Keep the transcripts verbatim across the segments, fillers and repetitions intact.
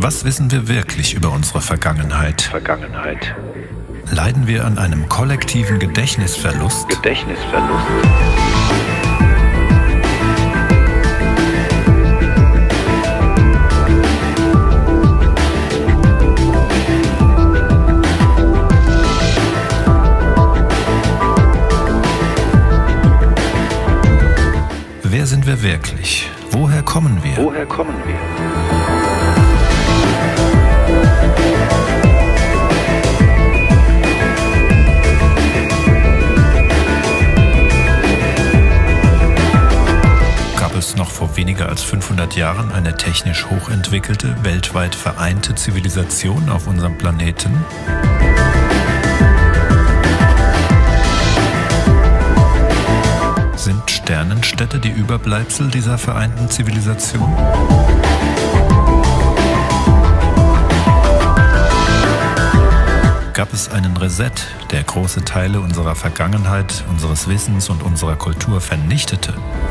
Was wissen wir wirklich über unsere Vergangenheit? Vergangenheit. Leiden wir an einem kollektiven Gedächtnisverlust? Gedächtnisverlust. Wer sind wir wirklich? Woher kommen wir? Woher kommen wir? Gab es noch vor weniger als fünfhundert Jahren eine technisch hochentwickelte, weltweit vereinte Zivilisation auf unserem Planeten? Sind Sternenstädte die Überbleibsel dieser vereinten Zivilisation? Gab es einen Reset, der große Teile unserer Vergangenheit, unseres Wissens und unserer Kultur vernichtete?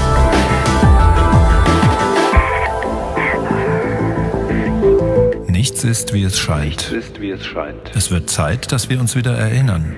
Nichts ist, wie es scheint. Nichts ist, wie es scheint. Es wird Zeit, dass wir uns wieder erinnern.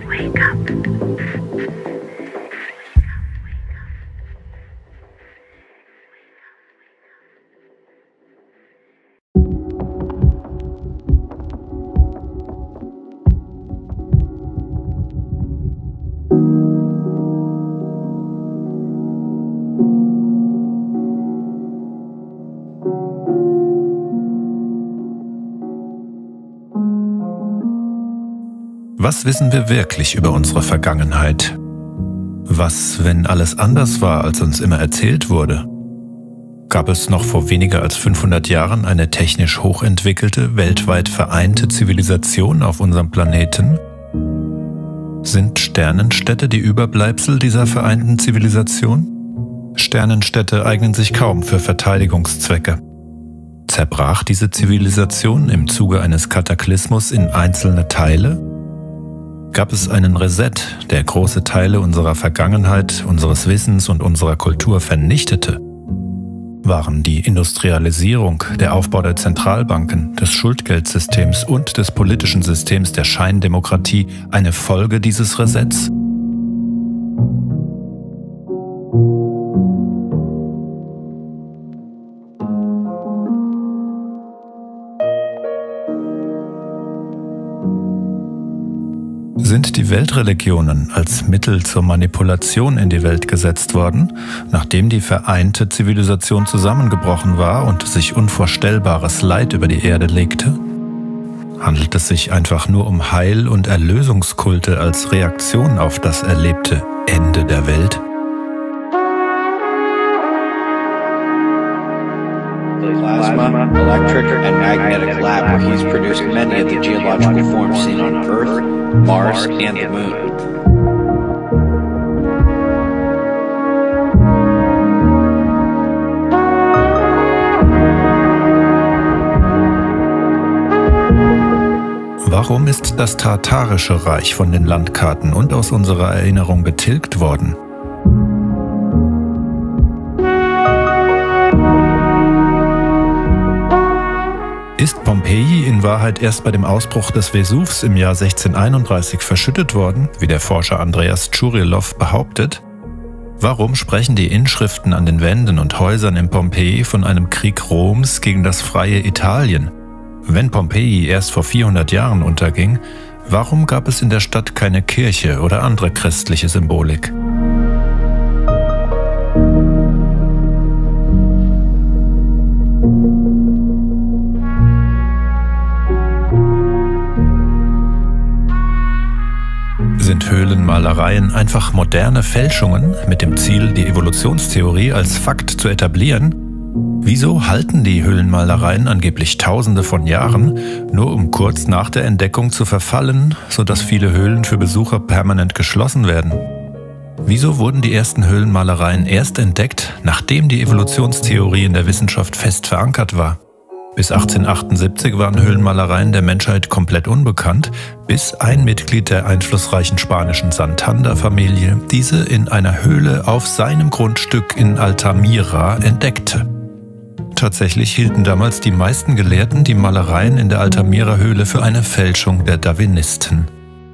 Was wissen wir wirklich über unsere Vergangenheit? Was, wenn alles anders war, als uns immer erzählt wurde? Gab es noch vor weniger als fünfhundert Jahren eine technisch hochentwickelte, weltweit vereinte Zivilisation auf unserem Planeten? Sind Sternenstädte die Überbleibsel dieser vereinten Zivilisation? Sternenstädte eignen sich kaum für Verteidigungszwecke. Zerbrach diese Zivilisation im Zuge eines Kataklysmus in einzelne Teile? Gab es einen Reset, der große Teile unserer Vergangenheit, unseres Wissens und unserer Kultur vernichtete? Waren die Industrialisierung, der Aufbau der Zentralbanken, des Schuldgeldsystems und des politischen Systems der Scheindemokratie eine Folge dieses Resets? Sind die Weltreligionen als Mittel zur Manipulation in die Welt gesetzt worden, nachdem die vereinte Zivilisation zusammengebrochen war und sich unvorstellbares Leid über die Erde legte? Handelt es sich einfach nur um Heil- und Erlösungskulte als Reaktion auf das erlebte Ende der Welt? Plasma, electric, and magnetic lab where he's produced many of the geological forms seen on Earth, Mars, and the Moon. Warum ist das Tatarische Reich von den Landkarten und aus unserer Erinnerung getilgt worden? Ist Pompeji in Wahrheit erst bei dem Ausbruch des Vesuvs im Jahr sechzehnhunderteinunddreißig verschüttet worden, wie der Forscher Andreas Tschurilow behauptet? Warum sprechen die Inschriften an den Wänden und Häusern in Pompeji von einem Krieg Roms gegen das freie Italien? Wenn Pompeji erst vor vierhundert Jahren unterging, warum gab es in der Stadt keine Kirche oder andere christliche Symbolik? Sind Höhlenmalereien einfach moderne Fälschungen mit dem Ziel, die Evolutionstheorie als Fakt zu etablieren? Wieso halten die Höhlenmalereien angeblich Tausende von Jahren, nur um kurz nach der Entdeckung zu verfallen, sodass viele Höhlen für Besucher permanent geschlossen werden? Wieso wurden die ersten Höhlenmalereien erst entdeckt, nachdem die Evolutionstheorie in der Wissenschaft fest verankert war? Bis achtzehnhundertachtundsiebzig waren Höhlenmalereien der Menschheit komplett unbekannt, bis ein Mitglied der einflussreichen spanischen Santander-Familie diese in einer Höhle auf seinem Grundstück in Altamira entdeckte. Tatsächlich hielten damals die meisten Gelehrten die Malereien in der Altamira-Höhle für eine Fälschung der Darwinisten.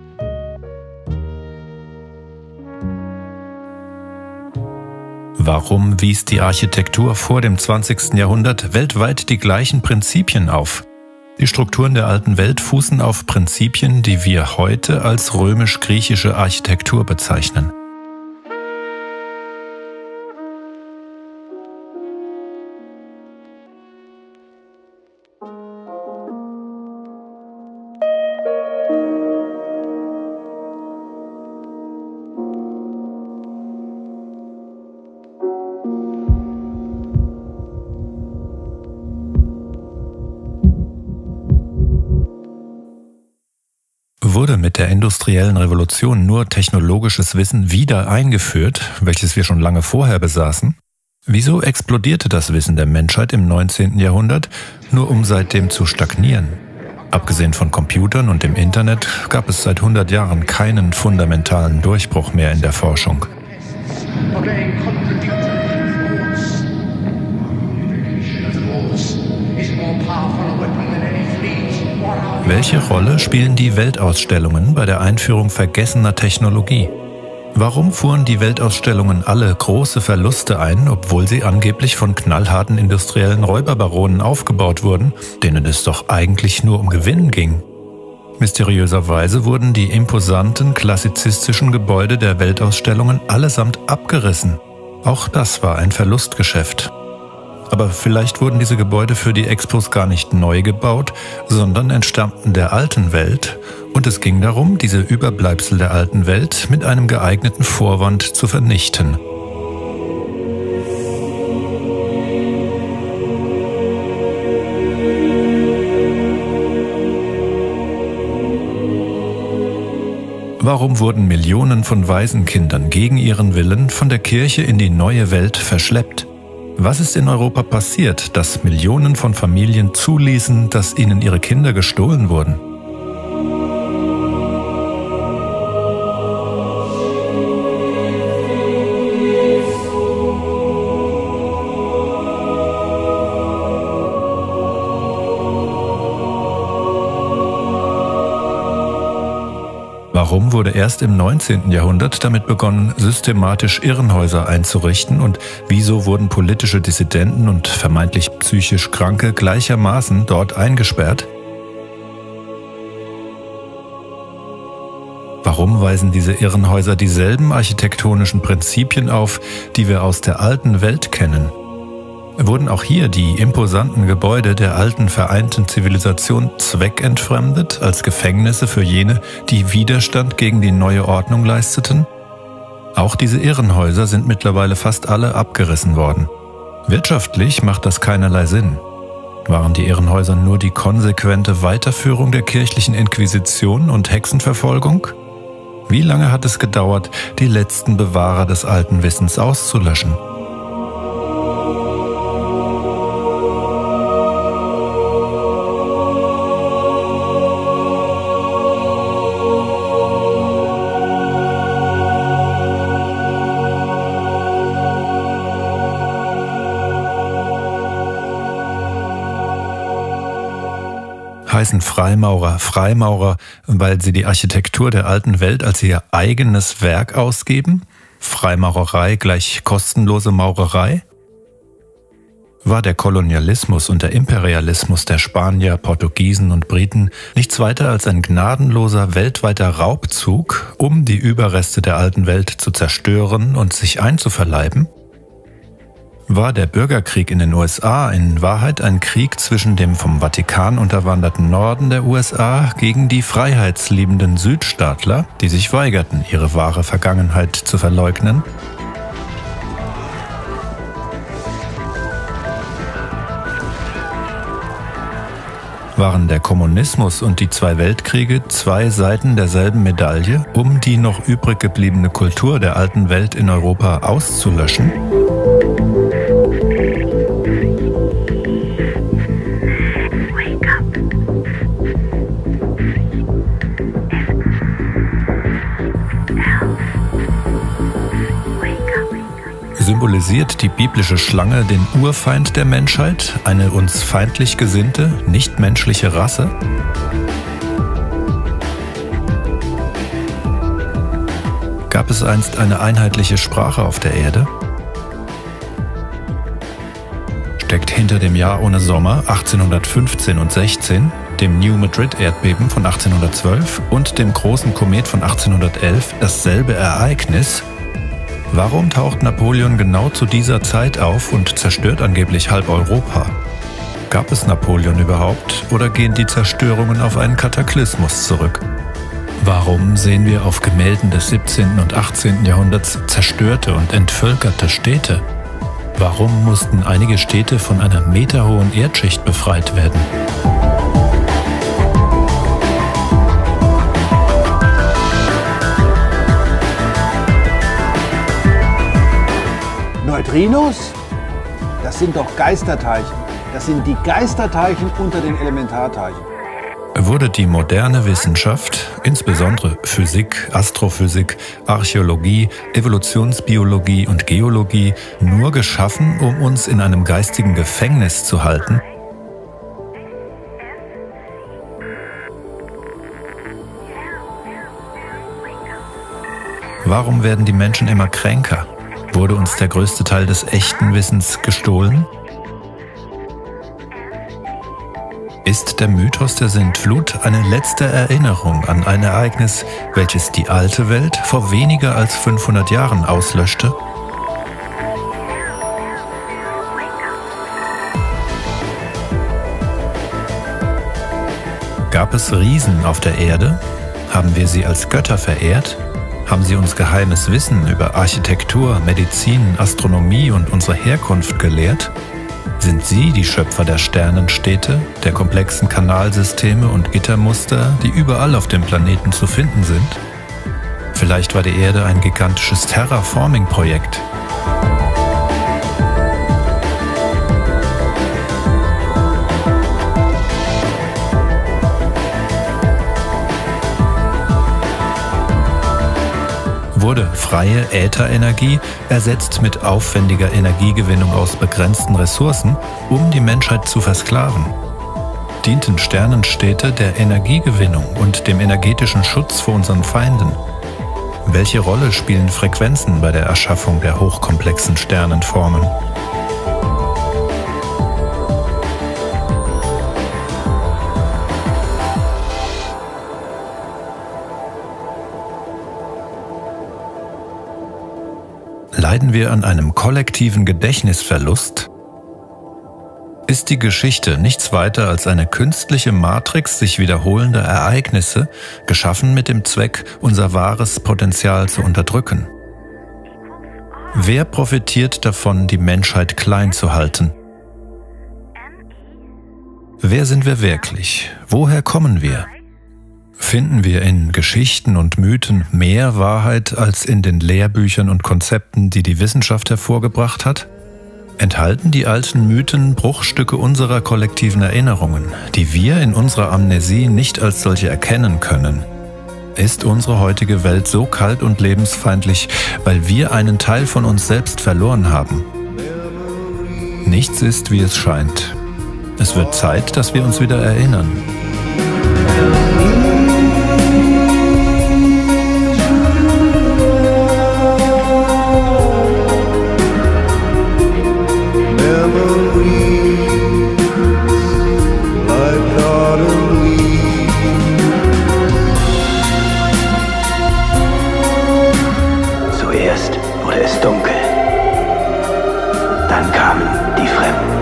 Warum wies die Architektur vor dem zwanzigsten Jahrhundert weltweit die gleichen Prinzipien auf? Die Strukturen der alten Welt fußen auf Prinzipien, die wir heute als römisch-griechische Architektur bezeichnen. Wurde mit der industriellen Revolution nur technologisches Wissen wieder eingeführt, welches wir schon lange vorher besaßen? Wieso explodierte das Wissen der Menschheit im neunzehnten Jahrhundert, nur um seitdem zu stagnieren? Abgesehen von Computern und dem Internet gab es seit hundert Jahren keinen fundamentalen Durchbruch mehr in der Forschung. Welche Rolle spielen die Weltausstellungen bei der Einführung vergessener Technologie? Warum fuhren die Weltausstellungen alle große Verluste ein, obwohl sie angeblich von knallharten industriellen Räuberbaronen aufgebaut wurden, denen es doch eigentlich nur um Gewinn ging? Mysteriöserweise wurden die imposanten klassizistischen Gebäude der Weltausstellungen allesamt abgerissen. Auch das war ein Verlustgeschäft. Aber vielleicht wurden diese Gebäude für die Expos gar nicht neu gebaut, sondern entstammten der alten Welt, und es ging darum, diese Überbleibsel der alten Welt mit einem geeigneten Vorwand zu vernichten. Warum wurden Millionen von Waisenkindern gegen ihren Willen von der Kirche in die neue Welt verschleppt? Was ist in Europa passiert, dass Millionen von Familien zuließen, dass ihnen ihre Kinder gestohlen wurden? Warum wurde erst im neunzehnten Jahrhundert damit begonnen, systematisch Irrenhäuser einzurichten, und wieso wurden politische Dissidenten und vermeintlich psychisch Kranke gleichermaßen dort eingesperrt? Warum weisen diese Irrenhäuser dieselben architektonischen Prinzipien auf, die wir aus der alten Welt kennen? Wurden auch hier die imposanten Gebäude der alten vereinten Zivilisation zweckentfremdet als Gefängnisse für jene, die Widerstand gegen die neue Ordnung leisteten? Auch diese Irrenhäuser sind mittlerweile fast alle abgerissen worden. Wirtschaftlich macht das keinerlei Sinn. Waren die Irrenhäuser nur die konsequente Weiterführung der kirchlichen Inquisition und Hexenverfolgung? Wie lange hat es gedauert, die letzten Bewahrer des alten Wissens auszulöschen? Heißen Freimaurer Freimaurer, weil sie die Architektur der alten Welt als ihr eigenes Werk ausgeben? Freimaurerei gleich kostenlose Maurerei? War der Kolonialismus und der Imperialismus der Spanier, Portugiesen und Briten nichts weiter als ein gnadenloser weltweiter Raubzug, um die Überreste der alten Welt zu zerstören und sich einzuverleiben? War der Bürgerkrieg in den U S A in Wahrheit ein Krieg zwischen dem vom Vatikan unterwanderten Norden der U S A gegen die freiheitsliebenden Südstaatler, die sich weigerten, ihre wahre Vergangenheit zu verleugnen? Waren der Kommunismus und die zwei Weltkriege zwei Seiten derselben Medaille, um die noch übrig gebliebene Kultur der alten Welt in Europa auszulöschen? symbolisiert die biblische Schlange den Urfeind der Menschheit, eine uns feindlich gesinnte, nichtmenschliche Rasse? Gab es einst eine einheitliche Sprache auf der Erde? Steckt hinter dem Jahr ohne Sommer achtzehnhundertfünfzehn und sechzehn, dem New Madrid-Erdbeben von achtzehnhundertzwölf und dem großen Komet von achtzehnhundertelf dasselbe Ereignis? Warum taucht Napoleon genau zu dieser Zeit auf und zerstört angeblich halb Europa? Gab es Napoleon überhaupt oder gehen die Zerstörungen auf einen Kataklysmus zurück? Warum sehen wir auf Gemälden des siebzehnten und achtzehnten Jahrhunderts zerstörte und entvölkerte Städte? Warum mussten einige Städte von einer meterhohen Erdschicht befreit werden? Neutrinos? Das sind doch Geisterteilchen. Das sind die Geisterteilchen unter den Elementarteilchen. Wurde die moderne Wissenschaft, insbesondere Physik, Astrophysik, Archäologie, Evolutionsbiologie und Geologie, nur geschaffen, um uns in einem geistigen Gefängnis zu halten? Warum werden die Menschen immer kränker? Wurde uns der größte Teil des echten Wissens gestohlen? Ist der Mythos der Sintflut eine letzte Erinnerung an ein Ereignis, welches die alte Welt vor weniger als fünfhundert Jahren auslöschte? Gab es Riesen auf der Erde? Haben wir sie als Götter verehrt? Haben sie uns geheimes Wissen über Architektur, Medizin, Astronomie und unsere Herkunft gelehrt? Sind sie die Schöpfer der Sternenstädte, der komplexen Kanalsysteme und Gittermuster, die überall auf dem Planeten zu finden sind? Vielleicht war die Erde ein gigantisches Terraforming-Projekt. Wurde freie Ätherenergie ersetzt mit aufwendiger Energiegewinnung aus begrenzten Ressourcen, um die Menschheit zu versklaven? Dienten Sternenstädte der Energiegewinnung und dem energetischen Schutz vor unseren Feinden? Welche Rolle spielen Frequenzen bei der Erschaffung der hochkomplexen Sternenformen? Leiden wir an einem kollektiven Gedächtnisverlust? Ist die Geschichte nichts weiter als eine künstliche Matrix sich wiederholender Ereignisse, geschaffen mit dem Zweck, unser wahres Potenzial zu unterdrücken? Wer profitiert davon, die Menschheit klein zu halten? Wer sind wir wirklich? Woher kommen wir? Finden wir in Geschichten und Mythen mehr Wahrheit als in den Lehrbüchern und Konzepten, die die Wissenschaft hervorgebracht hat? Enthalten die alten Mythen Bruchstücke unserer kollektiven Erinnerungen, die wir in unserer Amnesie nicht als solche erkennen können? Ist unsere heutige Welt so kalt und lebensfeindlich, weil wir einen Teil von uns selbst verloren haben? Nichts ist, wie es scheint. Es wird Zeit, dass wir uns wieder erinnern. Zuerst wurde es dunkel, dann kamen die Fremden.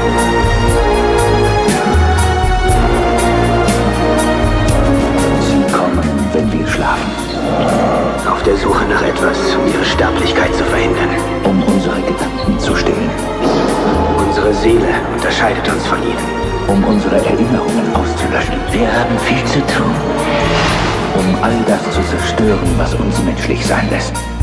Sie kommen, wenn wir schlafen. Auf der Suche nach etwas, um ihre Sterblichkeit zu verhindern. Um unsere Gedanken zu stillen. Unsere Seele unterscheidet uns von ihnen. Um unsere Erinnerungen auszulöschen. Wir haben viel zu tun, um all das zu zerstören, was uns menschlich sein lässt.